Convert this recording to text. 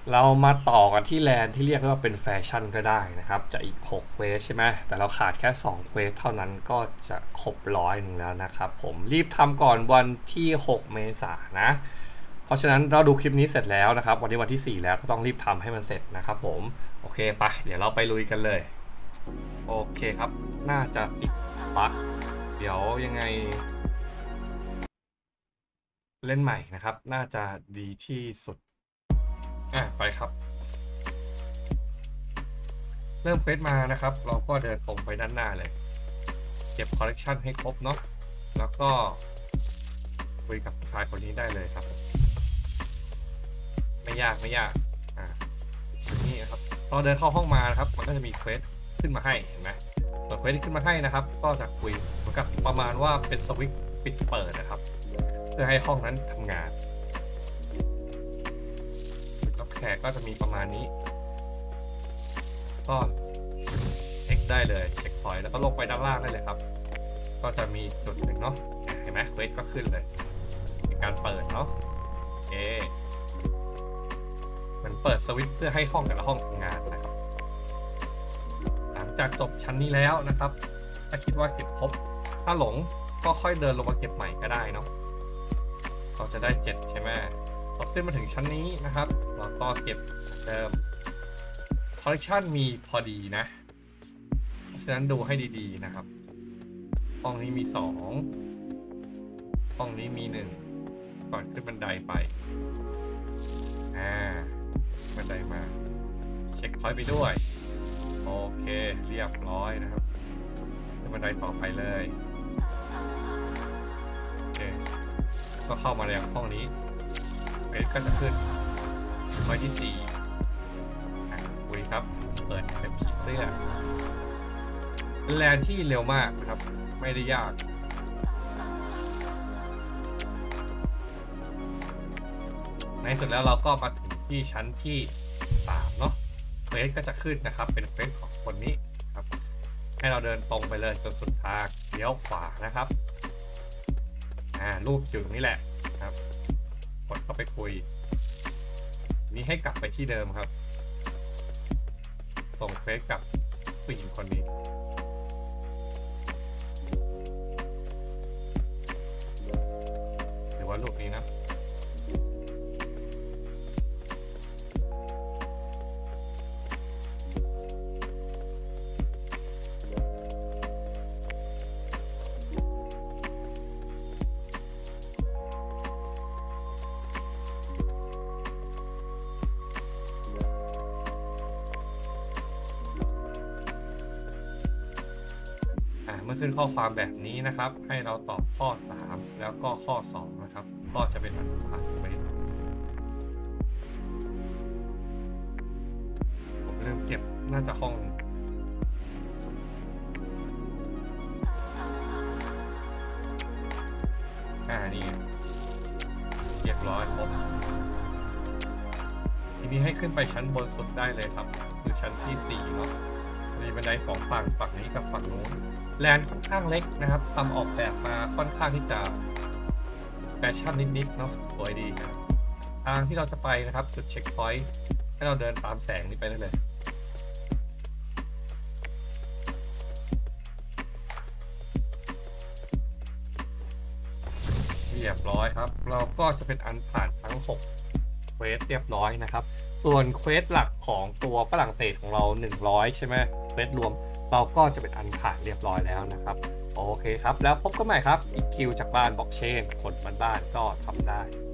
เรามาต่อกันที่แลนด์ที่เรียกว่าเป็นแฟชั่นก็ได้นะครับจะอีก6เควสใช่ไหมแต่เราขาดแค่2เควสเท่านั้นก็จะครบ100แล้วนะครับผมรีบทำก่อนวันที่6เมษายนนะเพราะฉะนั้นเราดูคลิปนี้เสร็จแล้วนะครับวันนี้วันที่4แล้วก็ต้องรีบทำให้มันเสร็จนะครับผมโอเคไปเดี๋ยวเราไปลุยกันเลยโอเคครับน่าจะติดบั๊กเดี๋ยวยังไงเล่นใหม่นะครับน่าจะดีที่สุดไปครับ เริ่มเควสมานะครับเราก็เดินตรงไปด้านหน้าเลยเก็บคอลเลกชันให้ครบเนาะแล้วก็คุยกับผู้ชายคนนี้ได้เลยครับไม่ยากไม่ยากนี่ครับพอเดินเข้าห้องมานะครับมันก็จะมีเควสขึ้นมาให้เห็นไหมส่วนเควสที่ขึ้นมาให้นะครับก็จะคุยเหมือนกับประมาณว่าเป็นสวิตช์ปิดเปิดนะครับเพื่อให้ห้องนั้นทำงานรับแขกก็จะมีประมาณนี้ก็เช็คได้เลยเช็คพอยต์แล้วก็ลงไปด้านล่างได้เลยครับก็จะมีจุดหนึ่งเนาะเห็นไหมเควสก็ขึ้นเลยเป็นการเปิดเนาะโอเคมันเปิดสวิตช์เพื่อให้ห้องแต่ละห้องทำงานนะครับหลังจากจบชั้นนี้แล้วนะครับถ้าคิดว่าเก็บครบถ้าหลงก็ค่อยเดินลงมาเก็บใหม่ก็ได้เนาะเราจะได้7ใช่ไหมพอขึ้นมาถึงชั้นนี้นะครับเราก็เก็บเดิมคอลเลคชันมีพอดีนะฉะนั้นดูให้ดีๆนะครับห้องนี้มี2ห้องนี้มี1ก่อนขึ้นบันไดไปบันไดมาเช็คพอยต์ไปด้วยโอเคเรียบร้อยนะครับขึ้นบันไดต่อไปเลยโอเคก็เข้ามาในห้องนี้เฟสก็จะขึ้นไว้ที่4คุยครับเปิดเป็นผีเสื้อเป็นแลนที่เร็วมากนะครับไม่ได้ยากในสุดแล้วเราก็มาถึงที่ชั้นที่3เนาะเควสก็จะขึ้นนะครับเป็นเควสของคนนี้ครับให้เราเดินตรงไปเลยจนสุดทางเลี้ยวขวานะครับรูปอยู่ตรงนี้แหละครับกดเข้าไปคุยนี้ให้กลับไปที่เดิมครับส่งเควสกับผู้หญิงคนนี้หรือว่ารูปนี้นะเมื่อขึ้นข้อความแบบนี้นะครับให้เราตอบข้อ3แล้วก็ข้อ2นะครับก็จะเป็นอันผ่านไปผมเริ่มเก็บน่าจะห้องนี่เรียบร้อยครบทีนี้ให้ขึ้นไปชั้นบนสุดได้เลยครับคือชั้นที่4เนาะมีบันได2ฝั่งนี้กับฝั่งนู้นแลนด์ค่อนข้างเล็กนะครับทำออกแบบมาค่อนข้างที่จะแฟชั่นนิดๆเนาะสวยดีครับทางที่เราจะไปนะครับจุดเช็คพอยต์ให้เราเดินตามแสงนี้ไปได้เลยเรียบร้อยครับเราก็จะเป็นอันผ่านทั้ง6เควสเรียบร้อยนะครับส่วนเควสหลักของตัวฝรั่งเศสของเรา100ใช่ไหมเควสรวมเราก็จะเป็นอันผ่านเรียบร้อยแล้วนะครับโอเคครับแล้วพบกันใหม่ครับอีกคิวจากบ้านบล็อกเชนคนบ้านๆก็ทำได้